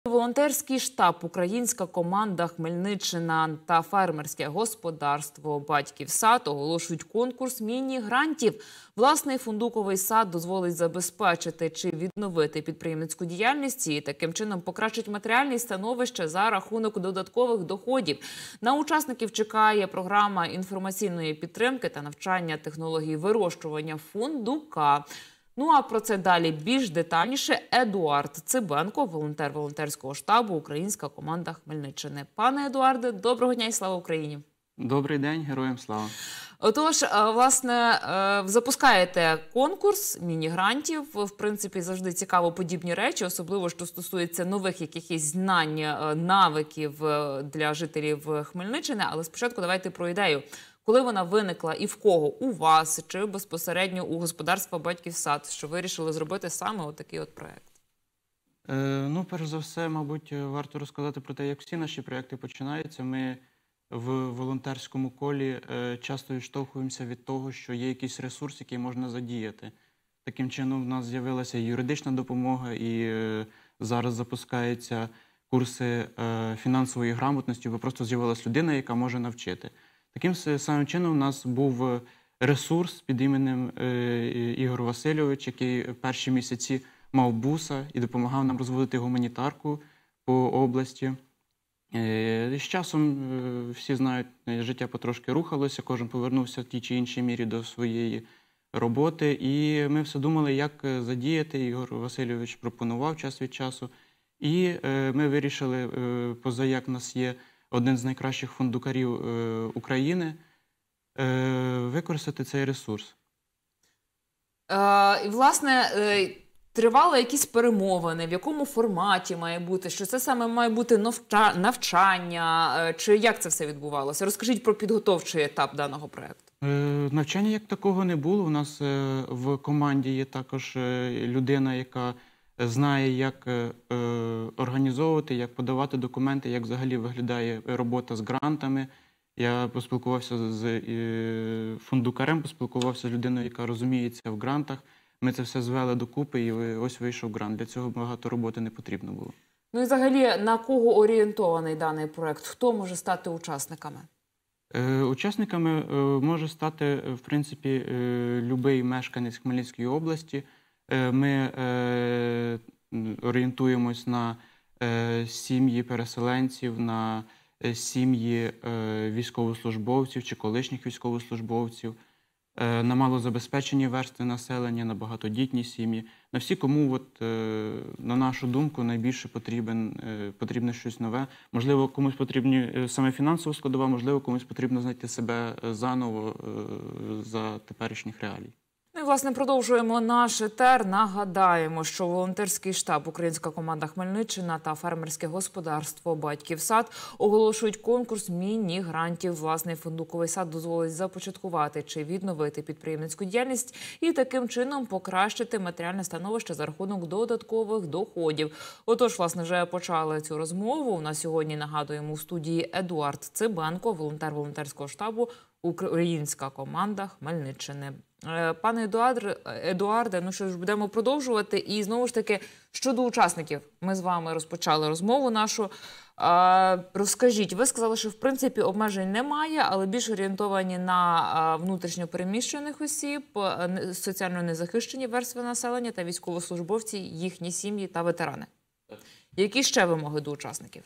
Волонтерський штаб, українська команда Хмельниччина та фермерське господарство «Батьків сад» оголошують конкурс міні-грантів. Власний фундуковий сад дозволить забезпечити чи відновити підприємницьку діяльність і таким чином покращить матеріальне становище за рахунок додаткових доходів. На учасників чекає програма інформаційної підтримки та навчання технологій вирощування фундука. Ну а про це далі більш детальніше Едуард Цибенко, волонтер волонтерського штабу «Українська команда Хмельниччини». Пане Едуарде, доброго дня і слава Україні! Добрий день, героям слава! Отож, власне, запускаєте конкурс міні-грантів. В принципі, завжди цікаво подібні речі, особливо, що стосується нових якихось знань, навиків для жителів Хмельниччини. Але спочатку давайте про ідею. Коли вона виникла і в кого? У вас чи безпосередньо у господарства «Батьків сад», що вирішили зробити саме отакий от проєкт? Ну, перш за все, мабуть, варто розказати про те, як всі наші проєкти починаються. Ми в волонтерському колі часто відштовхуємося від того, що є якийсь ресурс, який можна задіяти. Таким чином, в нас з'явилася юридична допомога і зараз запускаються курси фінансової грамотності, бо просто з'явилася людина, яка може навчити. Таким самим чином у нас був ресурс під іменем Ігор Васильович, який перші місяці мав буса і допомагав нам розводити гуманітарку по області. І з часом, всі знають, життя потрошки рухалося, кожен повернувся в тій чи іншій мірі до своєї роботи. І ми все думали, як задіяти. Ігор Васильович пропонував час від часу. І ми вирішили, позаяк в нас є один з найкращих фундукарів України, використати цей ресурс. І, власне, тривали якісь перемовини, в якому форматі має бути, що це саме має бути навчання, чи як це все відбувалося? Розкажіть про підготовчий етап даного проєкту. Навчання як такого не було. У нас в команді є також людина, яка знає, як організовувати, як подавати документи, як взагалі виглядає робота з грантами. Я поспілкувався з фундукарем, поспілкувався з людиною, яка розуміється в грантах. Ми це все звели докупи і ось вийшов грант. Для цього багато роботи не потрібно було. Ну і взагалі, на кого орієнтований даний проєкт? Хто може стати учасниками? Учасниками може стати, в принципі, будь-який мешканець Хмельницької області. Ми орієнтуємось на сім'ї переселенців, на сім'ї військовослужбовців чи колишніх військовослужбовців, на малозабезпечені верстви населення, на багатодітні сім'ї. На всі, кому, на нашу думку, найбільше потрібне щось нове. Можливо, комусь потрібна саме фінансова складова, можливо, комусь потрібно знайти себе заново за теперішніх реалій. Ну і, власне, продовжуємо наш етер. Нагадаємо, що волонтерський штаб «Українська команда Хмельниччина» та фермерське господарство «Батьків сад» оголошують конкурс міні-грантів. Власний фундуковий сад дозволить започаткувати чи відновити підприємницьку діяльність і таким чином покращити матеріальне становище за рахунок додаткових доходів. Отож, власне, вже почали цю розмову. У нас сьогодні, нагадуємо, у студії Едуард Цибенко, волонтер волонтерського штабу «Українська команда Хмельниччини». Пане Едуарде, ну що ж, будемо продовжувати. І знову ж таки, щодо учасників, ми з вами розпочали розмову нашу. Розкажіть, ви сказали, що в принципі обмежень немає, але більш орієнтовані на внутрішньо переміщених осіб, соціально незахищені верстви населення та військовослужбовці, їхні сім'ї та ветерани. Які ще вимоги до учасників?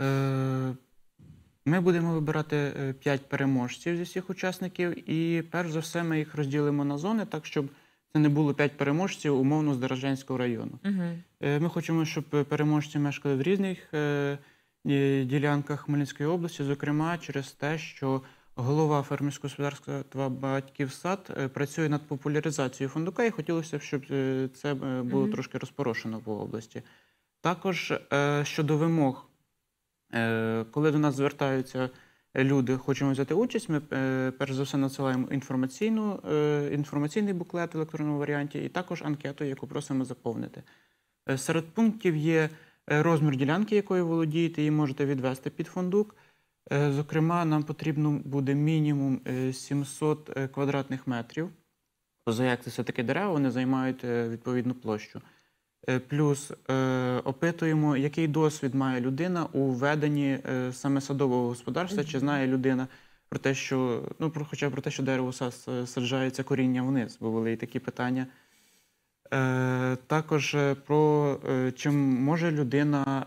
Ми будемо вибирати 5 переможців зі всіх учасників і, перш за все, ми їх розділимо на зони, так, щоб це не було 5 переможців, умовно, з Деражанського району. Ми хочемо, щоб переможці мешкали в різних ділянках Хмельницької області, зокрема через те, що голова фермерського господарства «Батьків сад» працює над популяризацією фундука, і хотілося б, щоб це було трошки розпорошено по області. Також щодо вимог. Коли до нас звертаються люди, хочемо взяти участь, ми перш за все надсилаємо інформаційний буклет в електронному варіанті і також анкету, яку просимо заповнити. Серед пунктів є розмір ділянки, якою володієте, її можете відвести під фундук. Зокрема, нам потрібно буде мінімум 700 квадратних метрів. Позаяк це все-таки дерева, вони займають відповідну площу. Плюс опитуємо, який досвід має людина у веденні саме садового господарства, чи знає людина про те, що, ну, хоча б про те, що дерево саджається коріння вниз, бо були і такі питання. Також про чи може людина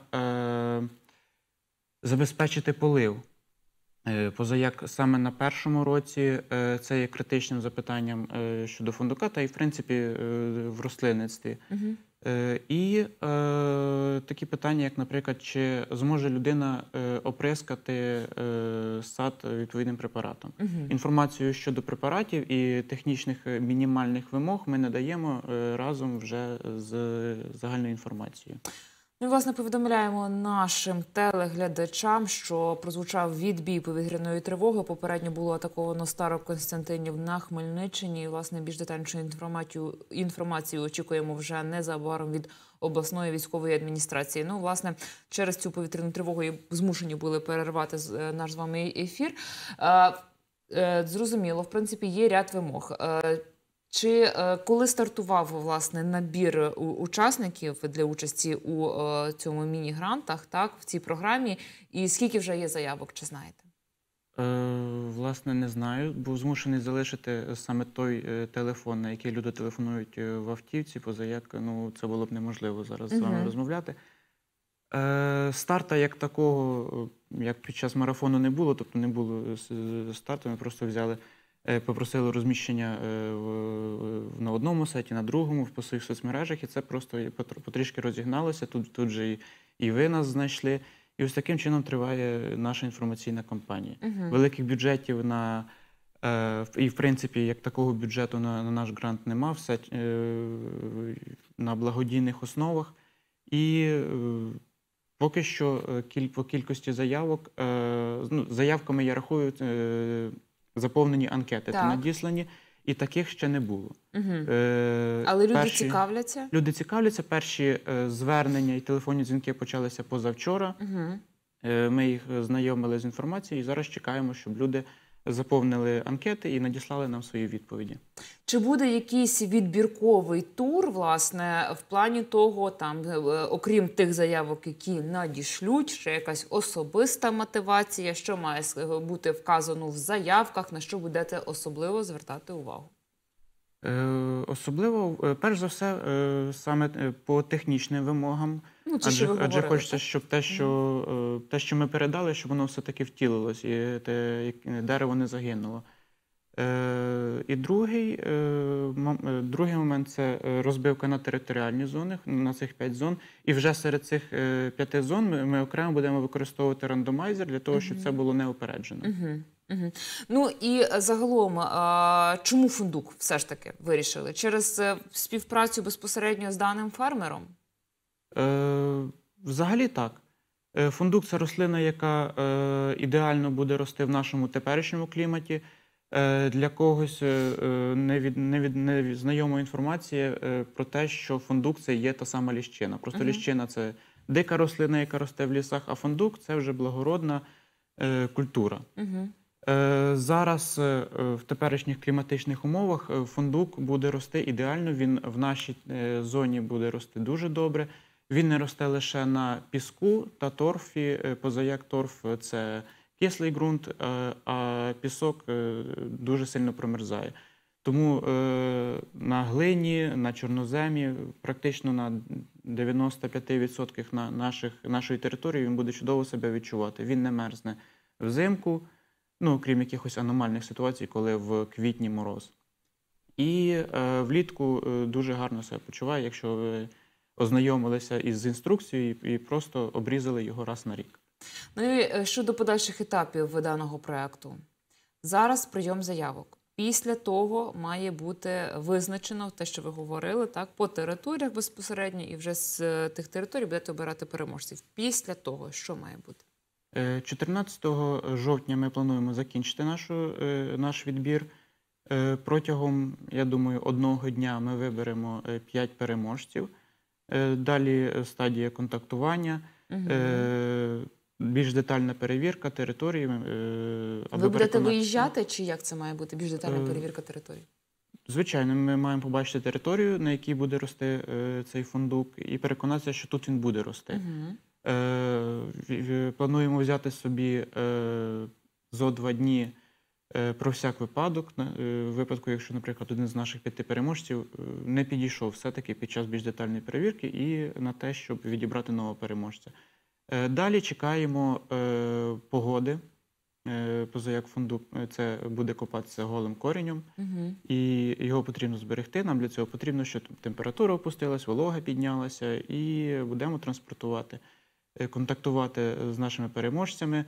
забезпечити полив. Поза як саме на першому році це є критичним запитанням щодо фундука, та й, в принципі, в рослинництві. І такі питання, як, наприклад, чи зможе людина оприскати сад відповідним препаратом. Інформацію щодо препаратів і технічних мінімальних вимог ми надаємо разом вже з загальною інформацією. Ми, власне, повідомляємо нашим телеглядачам, що прозвучав відбій повітряної тривоги. Попередньо було атаковано Старокостянтинів на Хмельниччині. І, власне, більш детальнішу інформацію очікуємо вже незабаром від обласної військової адміністрації. Ну, власне, через цю повітряну тривогу змушені були перервати наш з вами ефір. Зрозуміло, в принципі, є ряд вимог. Чи коли стартував, власне, набір учасників для участі у цьому міні-грантах, так, в цій програмі, і скільки вже є заявок, чи знаєте? Власне, не знаю, був змушений залишити саме той телефон, на який люди телефонують в автівці, поза як, ну, це було б неможливо зараз з вами розмовляти. Старта як такого, як під час марафону не було, тобто не було старту, ми просто взяли, попросили розміщення на одному сайті, на другому, в своїх соцмережах, і це просто потрішки розігналося. Тут же і ви нас знайшли. І ось таким чином триває наша інформаційна кампанія. Великих бюджетів і, в принципі, як такого бюджету на наш грант нема, все на благодійних основах. І поки що по кількості заявок, заявками, я рахую, заповнені анкети та надіслані, і таких ще не було. Але люди цікавляться? Люди цікавляться. Перші звернення і телефонні дзвінки почалися позавчора. Ми їх знайомили з інформацією і зараз чекаємо, щоб люди заповнили анкети і надіслали нам свої відповіді. Чи буде якийсь відбірковий тур, власне, в плані того, там, окрім тих заявок, які надішлють, ще якась особиста мотивація, що має бути вказано в заявках, на що будете особливо звертати увагу? Особливо, перш за все, саме по технічним вимогам. Адже хочеться, щоб те, що ми передали, щоб воно все-таки втілилось, і дерево не загинуло. І другий момент – це розбивка на територіальні зони, на цих 5 зон. І вже серед цих 5 зон ми окремо будемо використовувати рандомайзер для того, щоб це було неупереджено. Ну і загалом, чому фундук все ж таки вирішили? Через співпрацю безпосередньо з даним фермером? Взагалі так. Фундук – це рослина, яка ідеально буде рости в нашому теперішньому кліматі. Для когось незнайома інформація про те, що фундук – це є та сама ліщина. Просто ліщина – це дика рослина, яка росте в лісах, а фундук – це вже благородна культура. Зараз в теперішніх кліматичних умовах фундук буде рости ідеально, він в нашій зоні буде рости дуже добре. Він не росте лише на піску та торфі, поза як торф – це кислий ґрунт, а пісок дуже сильно промерзає. Тому на глині, на чорноземі, практично на 95% нашої території він буде чудово себе відчувати. Він не мерзне взимку, ну, крім якихось аномальних ситуацій, коли в квітні мороз. І влітку дуже гарно себе почуває, якщо ви ознайомилися із інструкцією і просто обрізали його раз на рік. Ну і щодо подальших етапів даного проєкту. Зараз прийом заявок. Після того має бути визначено те, що ви говорили, так, по територіях безпосередньо, і вже з тих територій будете обирати переможців. Після того що має бути? 14 жовтня ми плануємо закінчити наш відбір. Протягом, я думаю, одного дня ми виберемо 5 переможців. Далі стадія контактування, більш детальна перевірка території. Ви будете виїжджати, чи як це має бути, більш детальна перевірка території? Звичайно, ми маємо побачити територію, на якій буде рости цей фундук, і переконатися, що тут він буде рости. Плануємо взяти собі зо 2 дні про всяк випадок, в випадку, якщо, наприклад, один з наших 5 переможців не підійшов все-таки під час більш детальної перевірки і на те, щоб відібрати нового переможця. Далі чекаємо погоди, позаяк фундук це буде копатися голим коренем, і його потрібно зберегти. Нам для цього потрібно, щоб температура опустилась, волога піднялася, і будемо транспортувати, контактувати з нашими переможцями,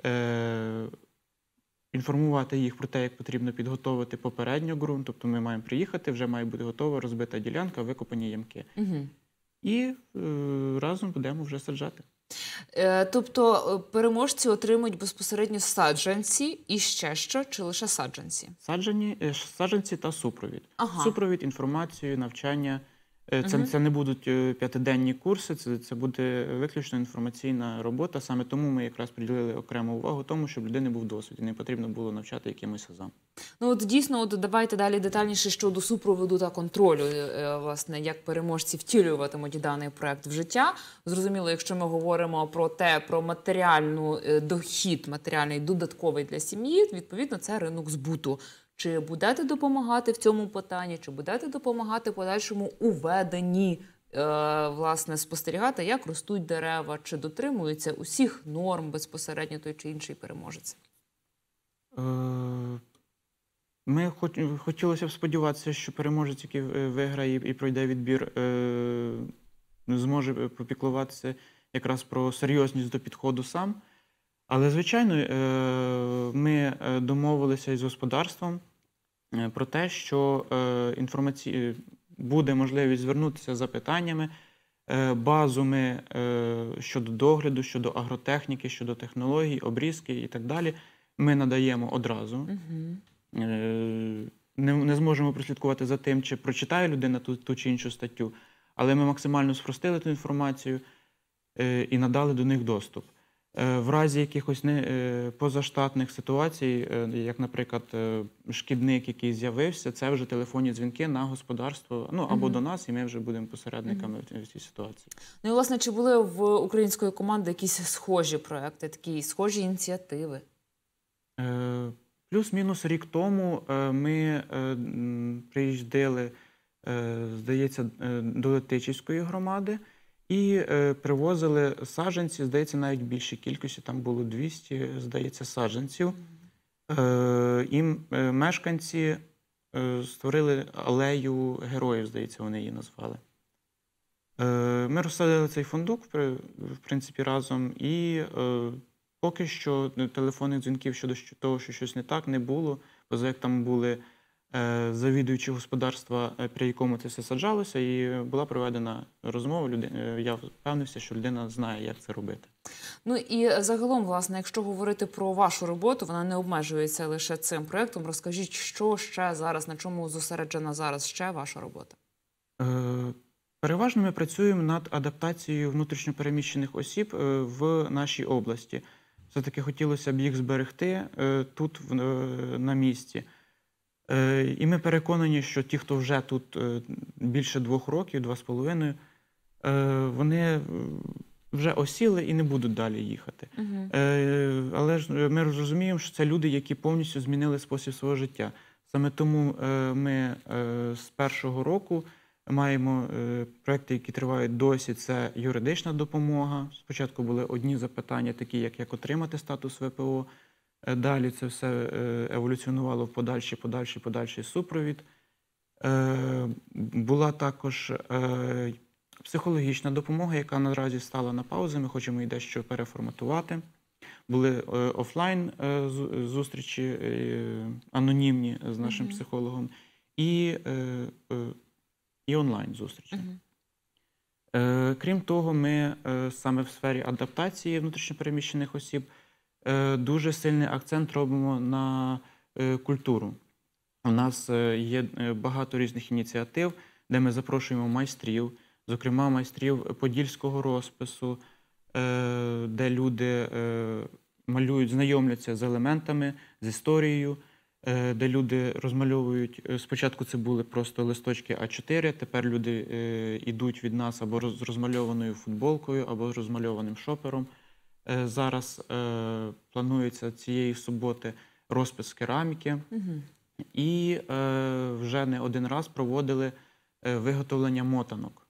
інформувати їх про те, як потрібно підготовити попередньо ґрунт. Тобто ми маємо приїхати, вже має бути готова розбита ділянка, викопані ямки. І разом будемо вже саджати. Тобто переможці отримують безпосередньо саджанці і ще що, чи лише саджанці? Саджанці та супровід. Ага. Супровід, інформацію, навчання. Це не будуть 5-денні курси, це буде виключно інформаційна робота. Саме тому ми якраз приділили окрему увагу тому, щоб людини був досвід, і не потрібно було навчати якимось азам. Ну от дійсно, давайте далі детальніше щодо супроводу та контролю, власне, як переможці втілюватимуть даний проект в життя. Зрозуміло, якщо ми говоримо про дохід, матеріальний додатковий для сім'ї, відповідно, це ринок збуту. Чи будете допомагати в цьому питанні, чи будете допомагати в подальшому у веденні, власне, спостерігати, як ростуть дерева, чи дотримуються усіх норм безпосередньо той чи інший переможець? Ми хотілося б сподіватися, що переможець, який виграє і пройде відбір, зможе попіклуватися якраз про серйозність до підходу сам. Але, звичайно, ми домовилися із господарством про те, що буде можливість звернутися за питаннями, базу ми щодо догляду, щодо агротехніки, щодо технологій, обрізки і так далі ми надаємо одразу. Не зможемо прослідкувати за тим, чи прочитає людина ту чи іншу статтю, але ми максимально спростили ту інформацію і надали до них доступ. В разі якихось позаштатних ситуацій, як, наприклад, шкідник, який з'явився, це вже телефонні дзвінки на господарство, або до нас, і ми вже будемо посередниками в цій ситуації. Ну і, власне, чи були в української команди якісь схожі проекти, такі схожі ініціативи? Плюс-мінус рік тому ми приїздили, здається, до Летичівської громади, і привозили саджанці, здається, навіть в більшій кількості, там було 200, здається, саджанців. І мешканці створили алею героїв, здається, вони її назвали. Ми розсадили цей фундук, в принципі, разом, і поки що телефонних дзвінків щодо того, що щось не так, не було. Позаяк там були завідуючі господарства, при якому це все саджалося, і була проведена розмова. Я впевнився, що людина знає, як це робити. Ну і загалом, власне, якщо говорити про вашу роботу, вона не обмежується лише цим проєктом. Розкажіть, що ще зараз, на чому зосереджена зараз ще ваша робота? Переважно ми працюємо над адаптацією внутрішньопереміщених осіб в нашій області. Все-таки хотілося б їх зберегти тут, на місці. І ми переконані, що ті, хто вже тут більше 2 років, 2,5, вони вже осіли і не будуть далі їхати. Але ж ми розуміємо, що це люди, які повністю змінили спосіб свого життя. Саме тому ми з першого року маємо проекти, які тривають досі. Це юридична допомога. Спочатку були одні запитання, такі як отримати статус ВПО. Далі це все еволюціонувало в подальший супровід. Була також психологічна допомога, яка наразі стала на паузу. Ми хочемо її дещо переформатувати. Були офлайн зустрічі, анонімні з нашим психологом, і онлайн зустрічі. Крім того, ми саме в сфері адаптації внутрішньопереміщених осіб дуже сильний акцент робимо на культуру. У нас є багато різних ініціатив, де ми запрошуємо майстрів, зокрема майстрів подільського розпису, де люди малюють, знайомляться з елементами, з історією, де люди розмальовують. Спочатку це були просто листочки А4, тепер люди йдуть від нас або з розмальованою футболкою, або з розмальованим шопером. Зараз планується цієї суботи розпис кераміки. І вже не один раз проводили виготовлення мотанок.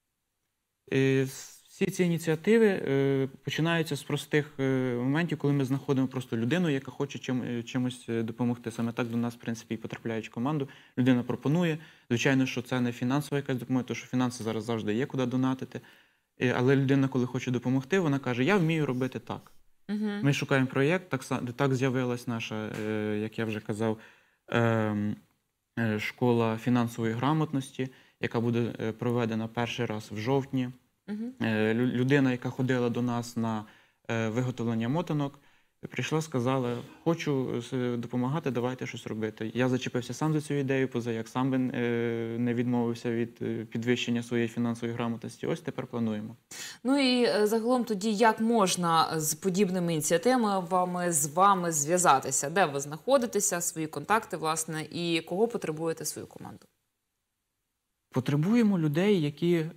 Всі ці ініціативи починаються з простих моментів, коли ми знаходимо просто людину, яка хоче чимось допомогти. Саме так до нас, в принципі, і потрапляють в команду. Людина пропонує. Звичайно, що це не фінансова якась допомога, тому що фінанси зараз завжди є, куди донатити. Але людина, коли хоче допомогти, вона каже, я вмію робити так. Ми шукаємо проєкт, так з'явилась наша, як я вже казав, школа фінансової грамотності, яка буде проведена перший раз в жовтні. Людина, яка ходила до нас на виготовлення мотанок, прийшла, сказала, хочу допомагати, давайте щось робити. Я зачепився сам за цю ідею, позаяк сам би не відмовився від підвищення своєї фінансової грамотності. Ось тепер плануємо. Ну і загалом тоді, як можна з подібними ініціативами з вами зв'язатися? Де ви знаходитеся, свої контакти, власне, і кого потребуєте свою команду? Потребуємо людей, які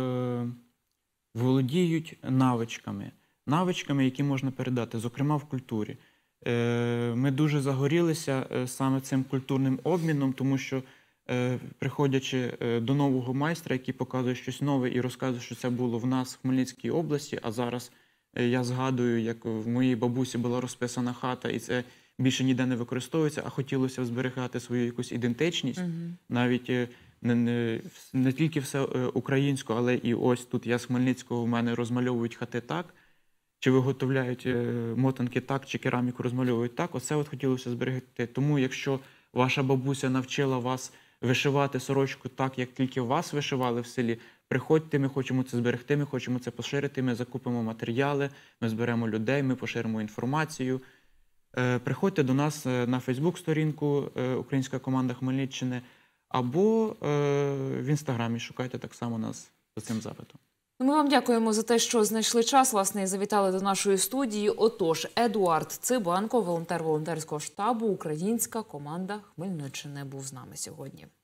володіють навичками, які можна передати, зокрема в культурі. Ми дуже загорілися саме цим культурним обміном, тому що, приходячи до нового майстра, який показує щось нове і розказує, що це було в нас в Хмельницькій області, а зараз я згадую, як в моїй бабусі була розписана хата, і це більше ніде не використовується, а хотілося б зберігати свою якусь ідентичність, навіть не тільки все українською, але і ось тут я з Хмельницького, в мене розмальовують хати так, чи виготовляють мотанки так, чи кераміку розмальовують так. Оце от хотілося зберегти. Тому якщо ваша бабуся навчила вас вишивати сорочку так, як тільки вас вишивали в селі, приходьте, ми хочемо це зберегти, ми хочемо це поширити, ми закупимо матеріали, ми зберемо людей, ми поширимо інформацію. Приходьте до нас на Фейсбук-сторінку «Українська команда Хмельниччини» або в Інстаграмі, шукайте так само нас за цим запитом. Ми вам дякуємо за те, що знайшли час, власне, і завітали до нашої студії. Отож, Едуард Цибанко, волонтер волонтерського штабу «Українська команда Хмельниччини», був з нами сьогодні.